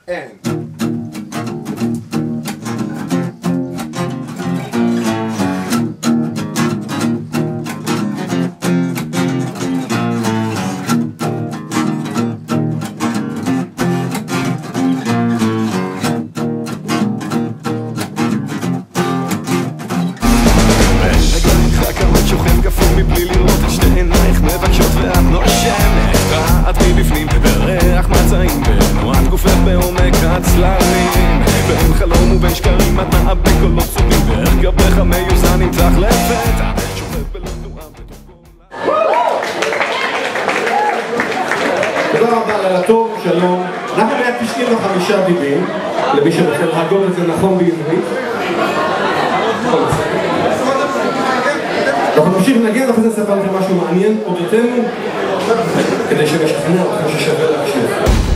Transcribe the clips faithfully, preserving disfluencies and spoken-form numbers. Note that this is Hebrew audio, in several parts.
אין. מבלי לראות את שתי עינייך מבקשות ואת נושמת רעת מבפנים וריח מצעים ותנועת גופך בעומק הצללים בין חלום ובין שקרים את מעבה קולות צורים וערך גבך המיוזן נמצח לפתע שוכב בלא תנועה בתוך גולה. תודה רבה, לילה טוב, שלום. אנחנו מאה תשעים וחמישה דיבים למי שרוצה להגות את זה נכון בעברית. אנחנו נמשיך לנגן, ואחרי זה נספר לכם משהו מעניין אודותינו כדי שנשכנע אתכם ששווה להקשיב.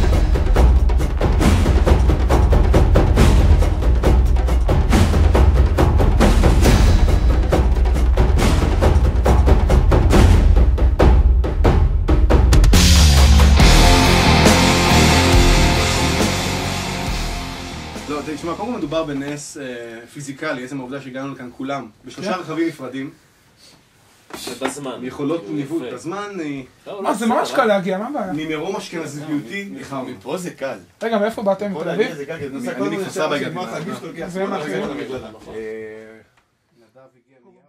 לא, תשמע, קודם כל מדובר בנס פיזיקלי, עצם העובדה שהגענו לכאן כולם בשלושה רכבים נפרדים בזמן. יכולות ניווט בזמן. מה, זה ממש קל להגיע, מה הבעיה? ממרום אשכנזיותי נחם. מפה זה קל. רגע, מאיפה באתם? מתל אביב? אני מכפר סבא הגעתי. זה מה אחרים? נדב הגיע